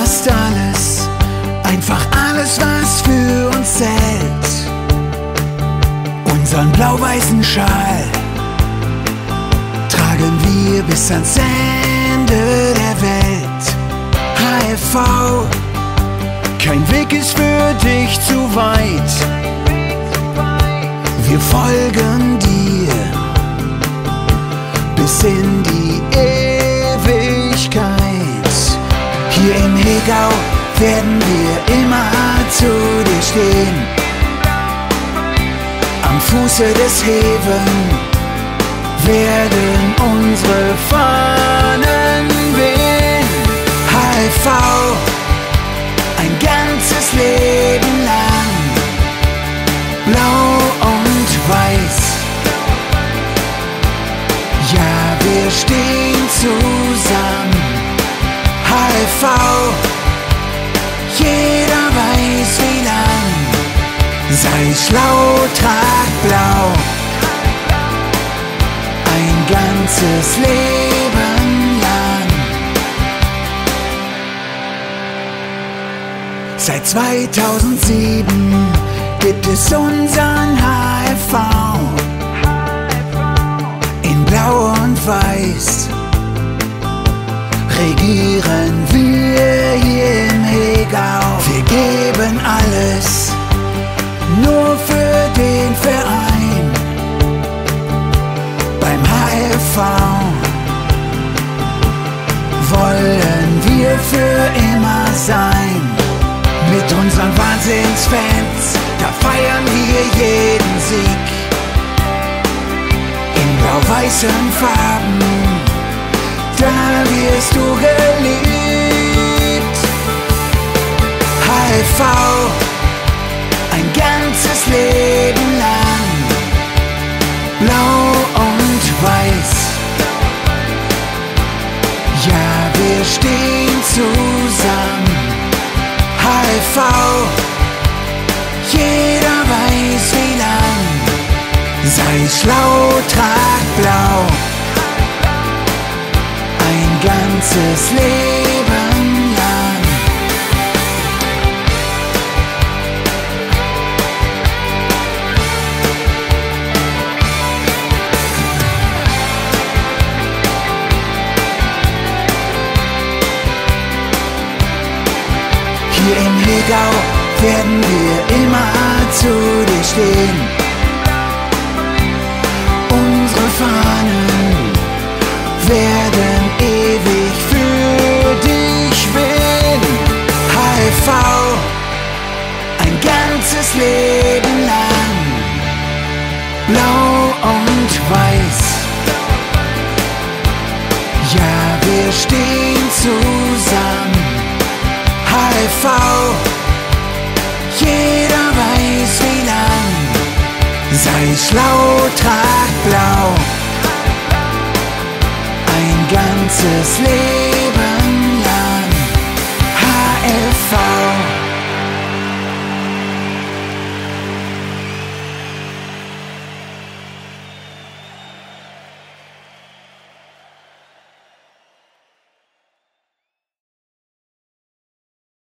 fast alles, einfach alles, was für uns zählt. Unseren blau-weißen Schal tragen wir bis ans Ende der Welt. HFV, kein Weg ist für dich zu weit. Wir folgen dir bis in die Ewigkeit. Hier im Hegau werden wir immer zu dir stehen. Am Fuße des Heven werden unsere Fahnen wehen. HFV, ein ganzes Leben lang, blau und weiß. Ja, wir stehen zusammen. HFV, jeder weiß wie lang. Sei schlau, trag blau, ein ganzes Leben lang. Seit 2007 gibt es unseren HFV in Blau und Weiß. Regieren wir hier im Hegau. Wir geben alles nur für den Verein. Beim HFV wollen wir für immer sein. Mit unseren Wahnsinnsfans, da feiern wir jeden Sieg. In blau-weißen Farben, da wirst du geliebt. HFV, ein ganzes Leben lang, blau und weiß. Ja, wir stehen zusammen. HFV, jeder weiß wie lang. Sei schlau, trag blau, ein ganzes Leben lang. Hier im Hegau werden wir immer zu dir stehen. Unsere Fahnen werden ewig für dich wehen. HFV, ein ganzes Leben lang, blau und weiß. Ja, wir stehen zusammen. HFV, jeder weiß wie lang. Sei schlau, trag blau, ein ganzes Leben lang. HFV.